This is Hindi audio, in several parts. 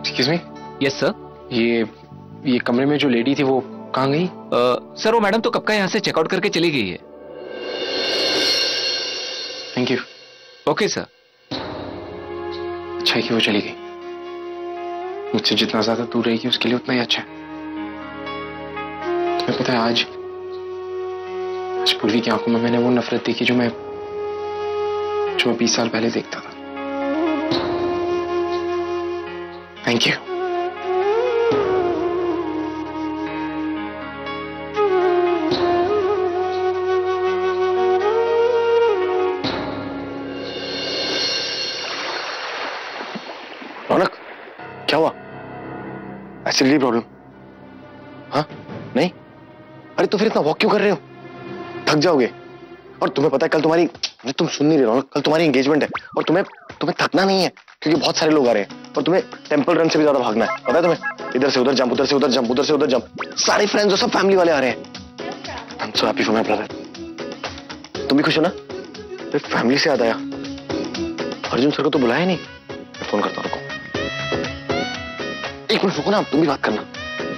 Excuse me. Yes sir. ये कमरे में जो लेडी थी वो कहाँ गई? सर वो मैडम तो कब का यहाँ से चेकआउट करके चली गई है। Thank you. Okay sir. अच्छा है कि वो चली गई। मुझसे जितना ज्यादा दूर रहेगी उसके लिए उतना ही अच्छा है। तुम्हें पता है आज पूर्वी की आंखों में मैंने वो नफरत देखी जो मैं 20 साल पहले देखता था। Thank you. रौनक, क्या हुआ? Acidity problem? हाँ? नहीं? अरे तो फिर इतना वॉक क्यों कर रहे हो? थक जाओगे। और तुम्हें पता है कल तुम्हारी, तुम सुन नहीं रहे हो, कल तुम्हारी एंगेजमेंट है और तुम्हें थकना नहीं है क्योंकि बहुत सारे लोग आ रहे हैं और तुम्हें टेंपल रन से भी ज्यादा भागना है। पता है तुम्हें? इधर से उधर जंप, उधर से उधर जंप, उधर से उधर जंप। सारे फ्रेंड्स और सब फैमिली वाले आ रहे हैं। I am so happy for my brother. तुम भी खुश हो ना? फैमिली से याद आया, अर्जुन सर को तो बुलाया नहीं। मैं फोन करता हूँ, रुको। एक मिनट रुको ना, तुम भी बात करना।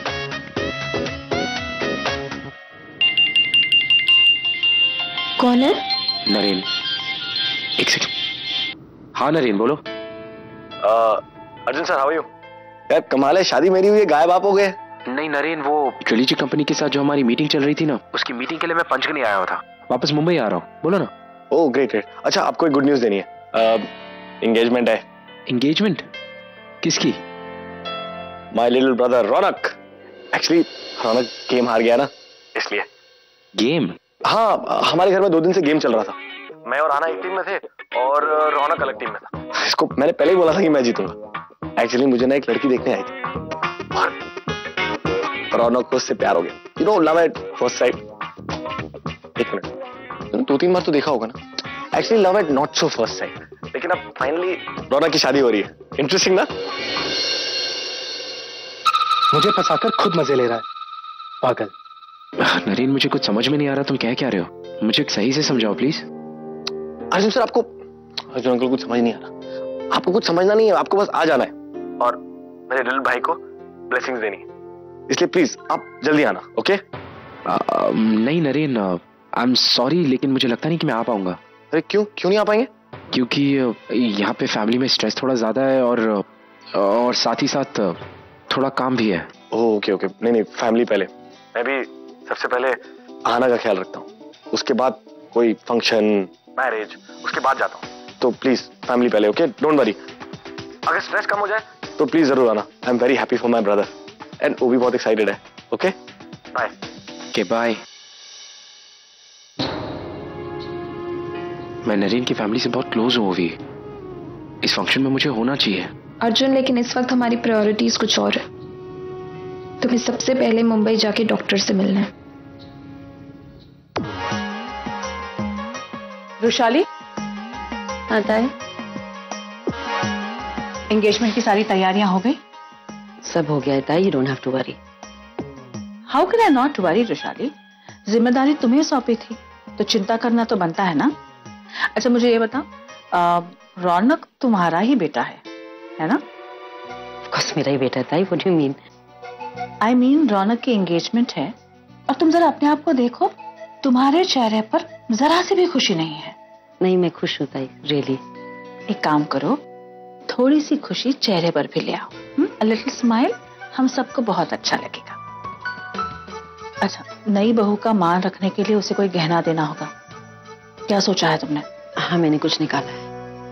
कौन है? नरेन। एक सेकंड। हाँ नरेन बोलो। Arjun sir, how are you? यार कमाल है, शादी मेरी हुई है, गायब आप हो गए। नहीं नरेन, वो ट्रिलॉजी कंपनी के साथ जो हमारी मीटिंग चल रही थी ना, उसकी मीटिंग के लिए मैं पंचगनी आया हुआ था। वापस मुंबई आ रहा हूँ। बोलो ना। Oh great great. अच्छा आपको एक गुड न्यूज देनी है। एंगेजमेंट है। एंगेजमेंट? किसकी? My little brother Raunak. Actually Raunak game हार गया ना, इसलिए। गेम? हाँ, हमारे घर में 2 दिन से गेम चल रहा था। मैं और आना एक टीम में थे और रौनक अलग टीम में था। इसको मैंने पहले ही बोला था कि मैं जीतूंगा। एक्चुअली मुझे ना एक लड़की देखने आई थी और रौनक को उससे प्यार हो गया। You know, love at first sight. एक मिनट, तुमने 2-3 बार तो देखा होगा ना। Actually love at not so first sight, लेकिन अब फाइनली रौनक की शादी हो रही है। इंटरेस्टिंग ना? मुझे फंसाकर खुद मजे ले रहा है, पागल। नरेन मुझे कुछ समझ में नहीं आ रहा, तुम कह रहे हो? मुझे सही से समझाओ प्लीज। अर्जुन सर, आपको अर्जुन अंकल कुछ समझ नहीं आ रहा। आपको कुछ समझना नहीं है, आपको बस आ जाना है और मेरे लिटिल भाई को ब्लेसिंग्स देनी है। इसलिए प्लीज आप जल्दी आना, ओके? नहीं नरेन, आई एम सॉरी, लेकिन मुझे लगता नहीं कि मैं आ पाऊंगा। अरे क्यों नहीं आ पाएंगे? क्योंकि यहाँ पे फैमिली में स्ट्रेस थोड़ा ज्यादा है और साथ ही साथ थोड़ा काम भी है। ओके ओके, नहीं फैमिली पहले। मैं भी सबसे पहले आना का ख्याल रखता हूँ, उसके बाद कोई फंक्शन, मैरिज, उसके बाद जाता हूँ। तो प्लीज फैमिली पहले, ओके? Don't worry. अगर स्ट्रेस कम हो जाए तो प्लीज जरूर आना। I am very happy for my brother and वो भी बहुत एक्साइटेड है। Okay bye. Okay bye. मैं नरेन की फैमिली से बहुत क्लोज हूँ, भी इस फंक्शन में मुझे होना चाहिए। अर्जुन, लेकिन इस वक्त हमारी प्रायोरिटीज कुछ और है। तुम्हें सबसे पहले मुंबई जाके डॉक्टर से मिलना है। रुशाली, आता है? एंगेजमेंट की सारी तैयारियां हो गई? सब हो गया है ताई, you don't have to worry. How can I not worry Rushali? जिम्मेदारी तुम्हें सौंपी थी तो चिंता करना तो बनता है ना। अच्छा मुझे ये बताओ, रौनक तुम्हारा ही बेटा है ना? ऑफ कोर्स मेरा ही बेटा ताई, what do you mean? I mean Raunak की एंगेजमेंट है और तुम जरा अपने आप को देखो, तुम्हारे चेहरे पर जरा सी भी खुशी नहीं है। नहीं मैं खुश हूँ ताई, रियली। एक काम करो, थोड़ी सी खुशी चेहरे पर भी ले आओ। अ लिटिल स्माइल, हम सबको बहुत अच्छा लगेगा। अच्छा, नई बहू का मान रखने के लिए उसे कोई गहना देना होगा, क्या सोचा है तुमने? हाँ मैंने कुछ निकाला है।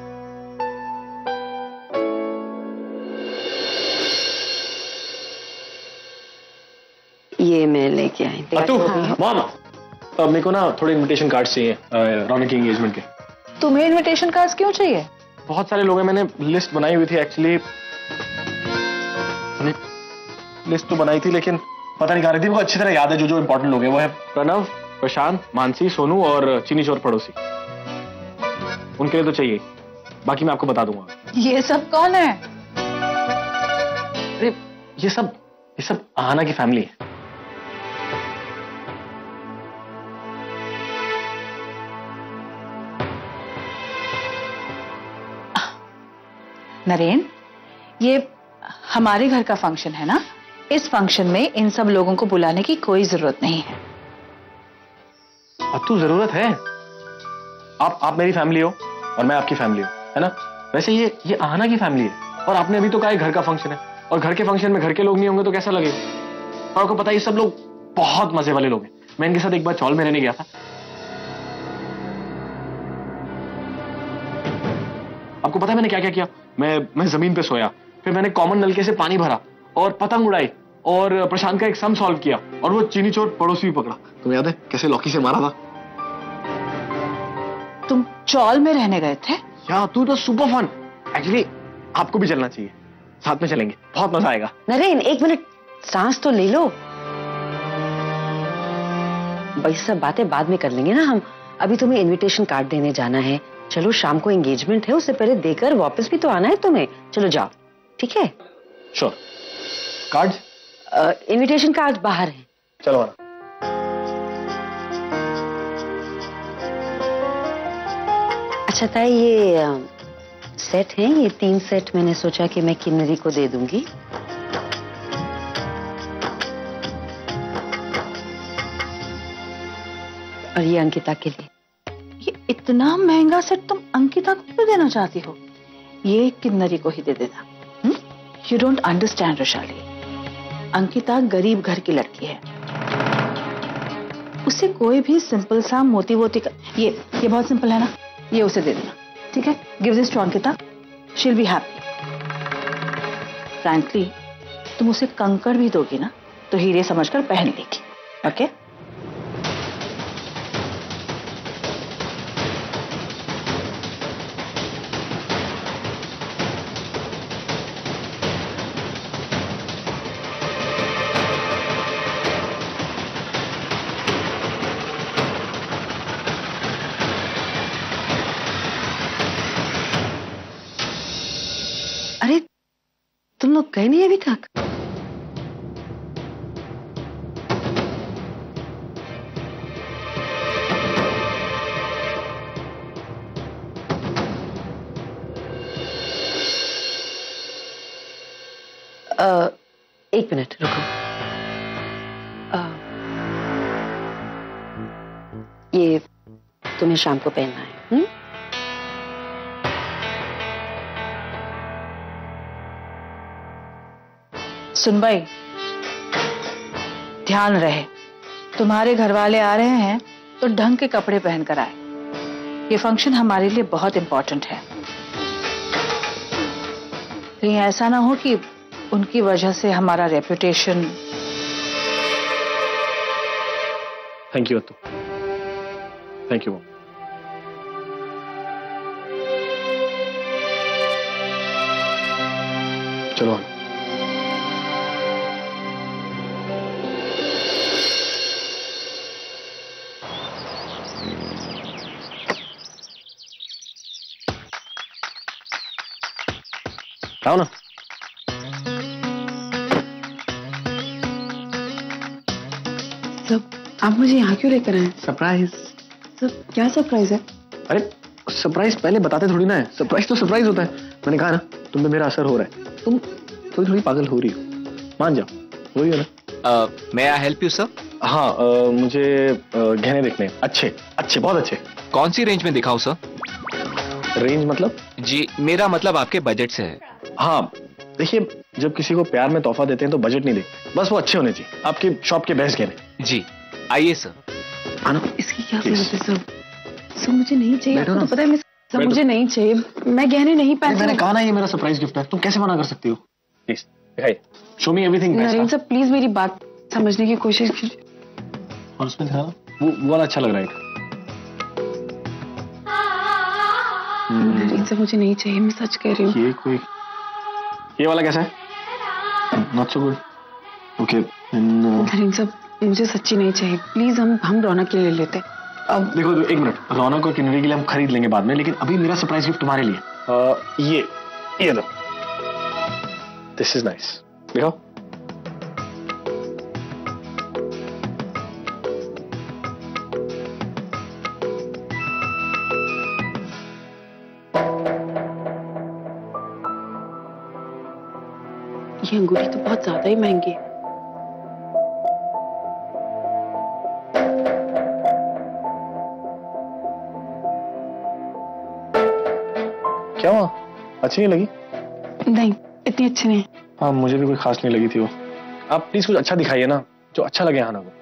ये मैं लेके आई थी। मॉम, मेरे को ना थोड़े इनविटेशन कार्ड्स चाहिए रौनक की एंगेजमेंट के। तुम्हें इनविटेशन कार्ड्स क्यों चाहिए? बहुत सारे लोग हैं, मैंने लिस्ट बनाई हुई थी एक्चुअली। लिस्ट तो बनाई थी लेकिन पता नहीं कहाँ रही थी। वो अच्छी तरह याद है जो इंपॉर्टेंट लोग हैं। वो है प्रणव, प्रशांत, मानसी, सोनू और चीनी चोर पड़ोसी। उनके लिए तो चाहिए, बाकी मैं आपको बता दूंगा। ये सब कौन है? अरे ये सब आहाना की फैमिली है। नरेन, ये हमारे घर का फंक्शन है ना, इस फंक्शन में इन सब लोगों को बुलाने की कोई जरूरत नहीं है। अब तो जरूरत है। आप मेरी फैमिली हो और मैं आपकी फैमिली हूँ, है ना? वैसे ये आहना की फैमिली है और आपने अभी तो कहा घर का फंक्शन है, और घर के फंक्शन में घर के लोग नहीं होंगे तो कैसा लगेगा? और आपको पता है ये सब लोग बहुत मजे वाले लोग हैं। मैं इनके साथ एक बार चौल में रहने गया था। आपको पता है मैंने क्या क्या किया? मैं जमीन पे सोया, फिर मैंने कॉमन नलके से पानी भरा और पतंग उड़ाई और प्रशांत का एक सम सॉल्व किया, और वो चीनी चोर पड़ोसी भी पकड़ा। तुम्हें याद है कैसे लौकी से मारा था? तुम चौल में रहने गए थे? या तू तो सुपर फन। एक्चुअली आपको भी चलना चाहिए, साथ में चलेंगे, बहुत मजा आएगा। नरेन एक मिनट सांस तो ले लो। भाई सब बातें बाद में कर लेंगे ना हम। अभी तुम्हें इनविटेशन कार्ड देने जाना है। चलो शाम को एंगेजमेंट है, उससे पहले देकर वापस भी तो आना है तुम्हें। चलो जाओ, ठीक है? श्योर। कार्ड? इनविटेशन कार्ड बाहर है। चलो आना। अच्छा ताई, ये सेट है, ये 3 सेट मैंने सोचा कि मैं किन्नरी को दे दूंगी। और ये अंकिता के लिए। ये इतना महंगा सेट तुम अंकिता को क्यों देना चाहती हो? ये किन्नरी को ही दे देना। You don't understand Vaishali, Ankita गरीब घर की लड़की है। उसे कोई भी सिंपल सा मोती वोती का, ये बहुत सिंपल है ना, ये उसे दे देना, ठीक है? Give this to Ankita, she will be happy. Frankly तुम उसे कंकड़ भी दोगी ना तो हीरे समझकर पहन लेगी, ओके? अरे तुम लोग गए नहीं अभी तक? एक मिनट रुको। ये तुम्हें शाम को पहनना है। सुन भाई, ध्यान रहे, तुम्हारे घर वाले आ रहे हैं तो ढंग के कपड़े पहनकर आए। ये फंक्शन हमारे लिए बहुत इंपॉर्टेंट है। कहीं ऐसा ना हो कि उनकी वजह से हमारा reputation. Thank you Attu, thank you. चलो आओ ना। सब आप मुझे यहाँ क्यों लेकर आए? सरप्राइज। सब क्या सरप्राइज है? अरे सरप्राइज पहले बताते थोड़ी ना है। सरप्राइज तो सरप्राइज होता है। मैंने कहा ना तुम पे मेरा असर हो रहा है। तुम थोड़ी पागल हो रही हो, मान जाओ। हो रही हो ना? मैं आई हेल्प यू सर? हाँ, मुझे गहने देखने अच्छे अच्छे, बहुत अच्छे। कौन सी रेंज में दिखाऊं सर? रेंज मतलब? जी मेरा मतलब आपके बजट से है। हाँ देखिए, जब किसी को प्यार में तोहफा देते हैं तो बजट नहीं देखते, बस वो अच्छे होने चाहिए। आपकी शॉप के बेस्ट गहने। जी आइए सर। आना। इसकी क्या जरूरत है सब? सब मुझे नहीं चाहिए, बैठो आपको ना। तो पता है। सब मुझे नहीं चाहिए, मैं गहने नहीं पहनती। मैंने कहा ना ये मेरा सरप्राइज गिफ्ट है, तुम कैसे मना कर सकती हो? प्लीज दिखाइए, show me everything. Naren sir please मेरी बात समझने की कोशिश कीजिए। और उसमें था वो वाला अच्छा लग रहा है। नरेन सर मुझे नहीं चाहिए, मैं सच कह रही हूँ। ये वाला कैसा है? Not so good. Okay Naren sir मुझे सच्ची नहीं चाहिए, प्लीज हम रौनक के लिए ले लेते। अब देखो एक मिनट, रौनक और किन्नरी के लिए हम खरीद लेंगे बाद में, लेकिन अभी मेरा सरप्राइज गिफ्ट तुम्हारे लिए। ये लो, दिस इज नाइस। देखो ये अंगूठी तो बहुत ज्यादा ही महंगी है। क्या हुआ? अच्छी नहीं लगी? नहीं, इतनी अच्छी नहीं। हाँ, मुझे भी कोई खास नहीं लगी थी वो। आप प्लीज कुछ अच्छा दिखाइए ना, जो अच्छा लगे आना को।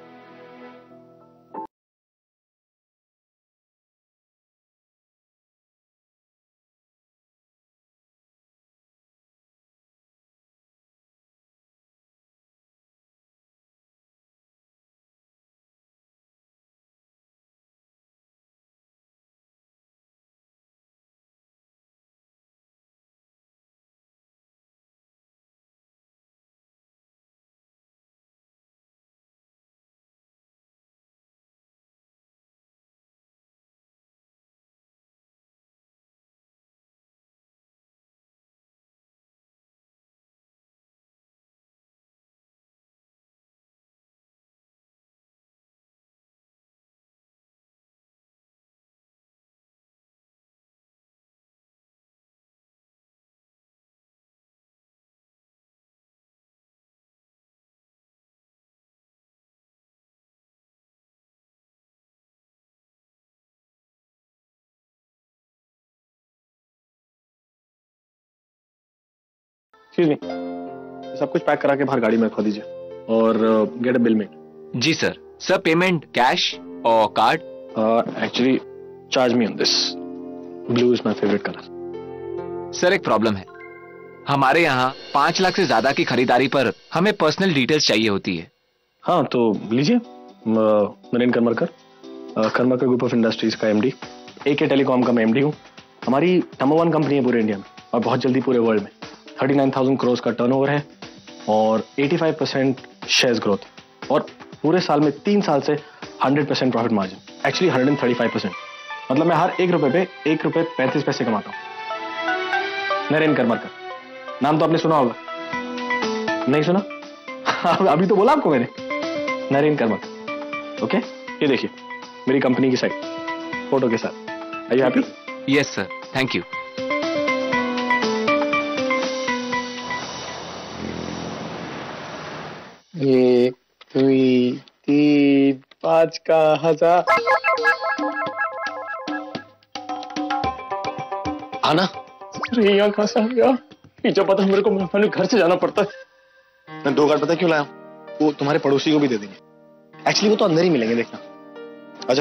एक्सक्यूज मी, सब कुछ पैक करा के बाहर गाड़ी में रखवा दीजिए और गेट अ बिल मेड। जी सर। सर पेमेंट कैश और card? Actually charge me on this. Blue is my favourite colour. Sir एक प्रॉब्लम है, हमारे यहाँ 5 लाख से ज्यादा की खरीदारी पर हमें पर्सनल डिटेल्स चाहिए होती है। हाँ तो लीजिए। Naren Karmarkar, Karmarkar group of industries का एमडी। AK टेलीकॉम का मैं एमडी हूँ। हमारी नंबर 1 कंपनी है पूरे इंडिया में और बहुत जल्दी पूरे वर्ल्ड में। 39,000 करोड़ का टर्नओवर है और 85% शेयर्स ग्रोथ और पूरे साल में 3 साल से 100% प्रॉफिट मार्जिन। एक्चुअली 135%। मतलब मैं हर 1 रुपए पे 1 रुपए 35 पैसे कमाता हूँ। नरेन करमरकर, नाम तो आपने सुना होगा। नहीं सुना? अभी तो बोला आपको मैंने, नरेन करमरकर। ओके, ये देखिए मेरी कंपनी की साइट फोटो के साथ। Are you happy? Yes sir, thank you. 1 2 3 5 का 1000। आना। अरे यहाँ कहाँ से आ गया? ये जब पता मेरे को मैंने घर से जाना पड़ता है। मैं 2 कार्ड पता क्यों लाया हूँ? वो तुम्हारे पड़ोसी को भी दे देंगे। एक्चुअली वो तो अंदर ही मिलेंगे, देखना। आजा।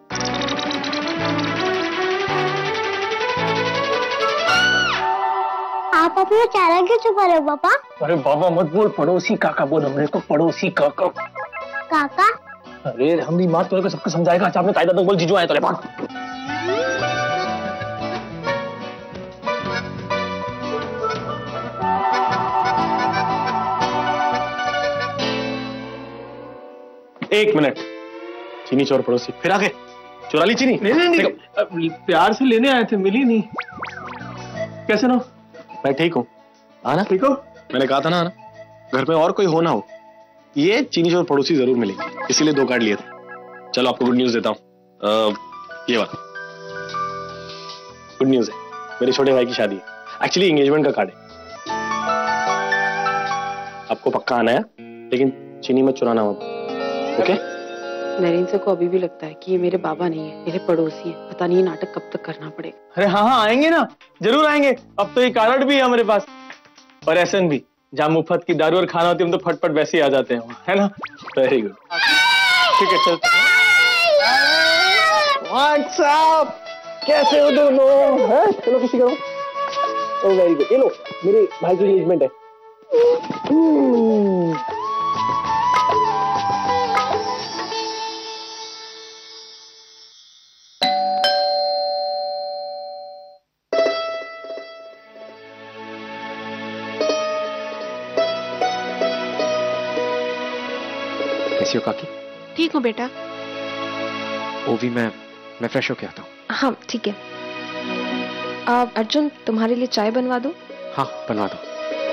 आप अपना चेहरा क्यों छुपा रहे हो पापा? अरे बाबा मत बोल, पड़ोसी काका बोल। हमने को पड़ोसी काका। काका? अरे हम भी माँ तुझे सबको समझाएगा। अच्छा आपने कायदा तो बोल, जीजू आए तो बात। एक मिनट। चीनी चोर पड़ोसी फिर आगे चुरा ली चीनी? नहीं, प्यार से लेने आए थे, मिली नहीं। कैसे ना? मैं ठीक हूँ। आना। ठीक हो? मैंने कहा था ना आना। घर में और कोई हो ना हो, ये चीनी चोर पड़ोसी जरूर मिलेंगे, इसीलिए 2 कार्ड लिए थे। चलो आपको गुड न्यूज देता हूँ। ये वाला गुड न्यूज है, मेरे छोटे भाई की शादी है। एक्चुअली एंगेजमेंट का कार्ड है। आपको पक्का आना है, लेकिन चीनी मत चुराना मत। ओके? नरेन सर को अभी भी लगता है कि ये मेरे बाबा नहीं है, मेरे पड़ोसी हैं। पता नहीं ये नाटक कब तक करना पड़ेगा। अरे हाँ हाँ आएंगे ना, जरूर आएंगे। अब तो ये कार्ड भी है हमारे पास और एसएन भी। जहाँ मुफ्त की दारू और खाना होती है हम तो फटफट वैसे ही आ जाते हैं, है ना? Very good. ठीक है चल। व्हाट्सअप, कैसे हो दोनों? हैं? चलो खुशी करो। Oh very good. ये लो, मेरे भाई की एंगेजमेंट है। कैसी हो काकी? ठीक हूँ बेटा। ओवी मैं फ्रेश होके आता हूँ। हाँ ठीक है। अर्जुन तुम्हारे लिए चाय बनवा दो? हाँ बनवा दो।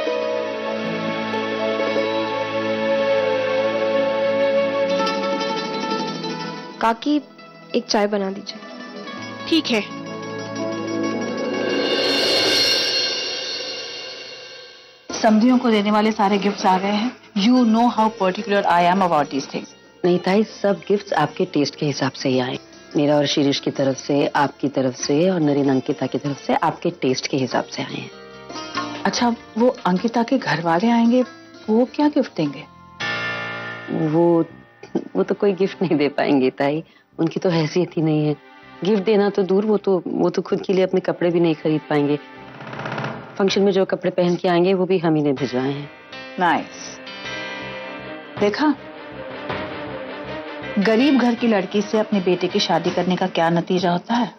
काकी एक चाय बना दीजिए। ठीक है। समधियों को देने वाले सारे गिफ्ट्स आ गए हैं। You know how particular I am about these things. नहीं ताई, सब गिफ्ट्स आपके टेस्ट के हिसाब से ही आए। मेरा और शिरीष की तरफ से, आपकी तरफ से और नरीन अंकिता की तरफ से आपके टेस्ट के हिसाब से आए हैं। अच्छा, वो अंकिता के घर वाले आएंगे, वो क्या गिफ्ट देंगे? वो तो कोई गिफ्ट नहीं दे पाएंगे ताई, उनकी तो हैसियत ही नहीं है। गिफ्ट देना तो दूर, वो तो खुद के लिए अपने कपड़े भी नहीं खरीद पाएंगे। फंक्शन में जो कपड़े पहन के आएंगे वो भी हम ही ने भिजवाए हैं। नाइस। देखा, गरीब घर की लड़की से अपने बेटे की शादी करने का क्या नतीजा होता है।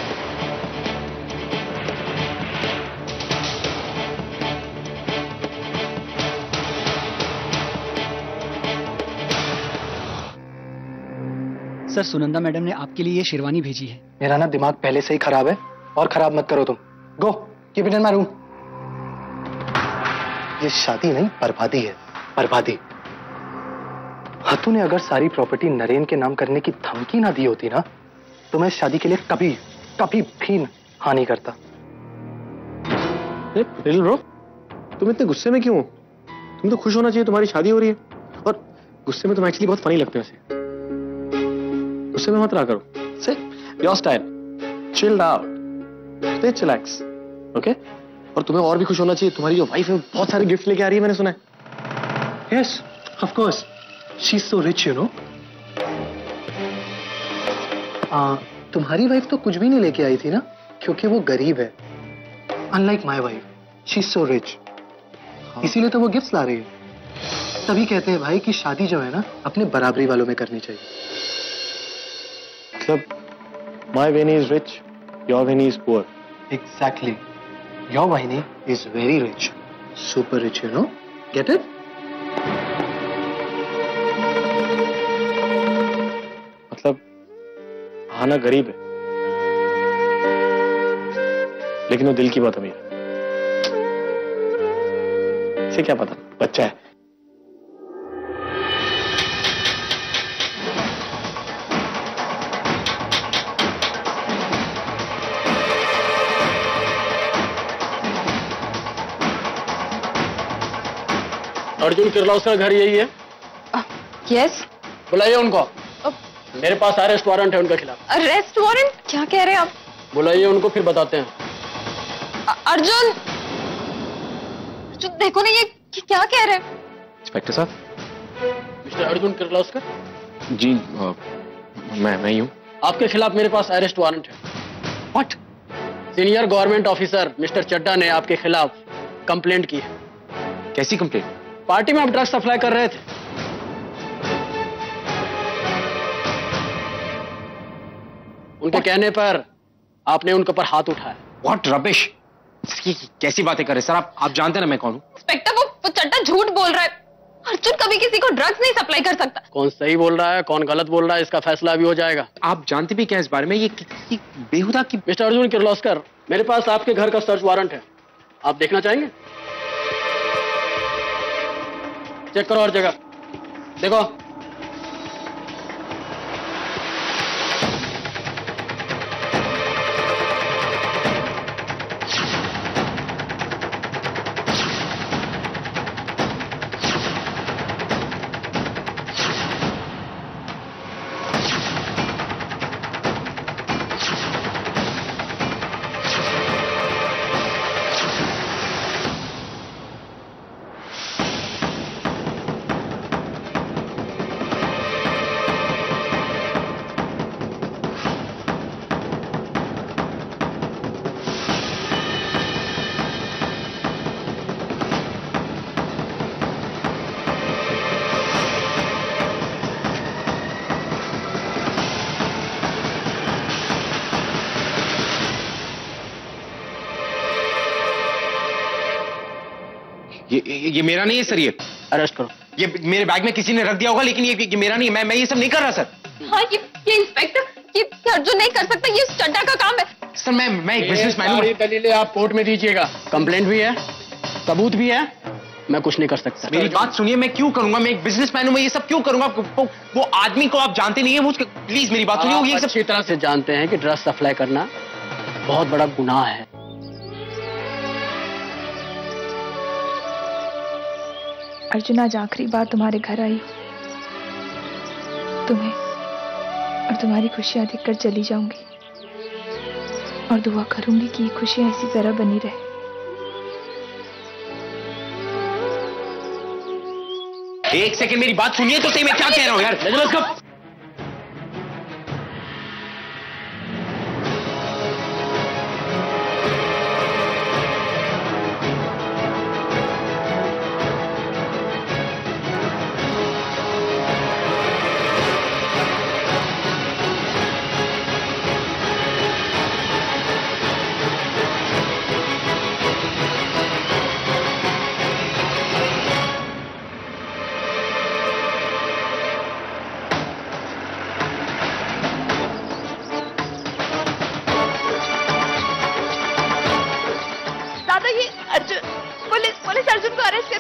सर, सुनंदा मैडम ने आपके लिए ये शेरवानी भेजी है। मेरा ना दिमाग पहले से ही खराब है, और खराब मत करो तुम। Go keep it in my room. ये शादी नहीं, बर्बादी है, बर्बादी। हतू ने अगर सारी प्रॉपर्टी नरेन के नाम करने की धमकी ना दी होती ना, तो मैं शादी के लिए कभी कभी भी हाँ नहीं करता। लिटिल ब्रो, तुम इतने गुस्से में क्यों हो? तुम तो खुश होना चाहिए, तुम्हारी शादी हो रही है। और गुस्से में तुम एक्चुअली बहुत फनी लगते हो। ऐसे गुस्से में मत रहा करो। Sit your style, chilled out, stay chillax, okay? और तुम्हें और भी खुश होना चाहिए, तुम्हारी जो वाइफ है बहुत सारे गिफ्ट लेके आ रही है, मैंने सुना है। Yes, of course, she is so rich, you know. तुम्हारी वाइफ तो कुछ भी नहीं लेके आई थी ना, क्योंकि वो गरीब है। Unlike my wife, she is so rich, इसीलिए तो वो गिफ्ट्स ला रही है। तभी कहते हैं भाई कि शादी जो है ना, अपने बराबरी वालों में करनी चाहिए। मतलब my vahini is rich, your vahini is poor. Exactly, your vahini is very rich, super rich, you know, get it? मतलब आना गरीब है, लेकिन वो दिल की बात अमीर है। इसे क्या पता, बच्चा है। अर्जुन किर्लोस्कर घर यही है? यस। बुलाइए उनको। मेरे पास अरेस्ट वारंट है उनके खिलाफ। Arrest warrant? क्या कह रहे हैं आप? बुलाइए उनको, फिर बताते हैं। अर्जुन, देखो ना, ये क्या कह रहे हैं? इंस्पेक्टर साहब। मिस्टर अर्जुन किर्लोस्कर? जी, मैं ही हूँ। आपके खिलाफ मेरे पास अरेस्ट वारंट है। What? Senior government officer mister Chadda ने आपके खिलाफ कंप्लेंट की है। कैसी कंप्लेंट? पार्टी में आप ड्रग्स सप्लाई कर रहे थे। उनके कहने पर आपने उनके ऊपर हाथ उठाया। What rubbish! कैसी बातें कर रहे सर? आप जानते ना मैं कौन हूँ। इंस्पेक्टर, वो चड्डा झूठ बोल रहा है। अर्जुन कभी किसी को ड्रग्स नहीं सप्लाई कर सकता। कौन सही बोल रहा है, कौन गलत बोल रहा है, इसका फैसला अभी हो जाएगा। आप जानते भी क्या इस बारे में? ये बेहुदा की। मिस्टर अर्जुन किर्लोस्कर, मेरे पास आपके घर का सर्च वारंट है, आप देखना चाहेंगे? चेक करो हर जगह, देखो। ये मेरा नहीं है सर, ये अरेस्ट करो। ये मेरे बैग में किसी ने रख दिया होगा, लेकिन ये मेरा नहीं है। मैं ये सब नहीं कर रहा सर। हाँ, ये इंस्पेक्टर, ये अर्जुन नहीं कर सकता, ये चड्डा का काम है। सर मैं एक बिजनेसमैन हूँ। दलीलें आप कोर्ट में दीजिएगा। कंप्लेंट भी है, सबूत भी है, मैं कुछ नहीं कर सकता। मेरी बात सुनिए, मैं क्यों करूंगा? मैं एक बिजनेसमैन हूँ, मैं ये सब क्यों करूंगा? वो आदमी को आप जानते नहीं है, मुझे प्लीज मेरी बात सुनिए। ये सब अच्छी तरह से जानते हैं कि ड्रग्स सप्लाई करना बहुत बड़ा गुनाह है। अर्जुन आज आखिरी बार तुम्हारे घर आई हूँ। तुम्हें और तुम्हारी खुशियां देखकर चली जाऊंगी और दुआ करूंगी कि ये खुशियां इसी तरह बनी रहे। एक सेकंड मेरी बात सुनिए तो सही, मैं क्या कह रहा हूँ यार।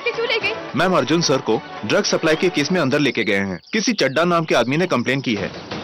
मैम अर्जुन सर को ड्रग सप्लाई के केस में अंदर लेके गए हैं। किसी चड्डा नाम के आदमी ने कंप्लेन की है।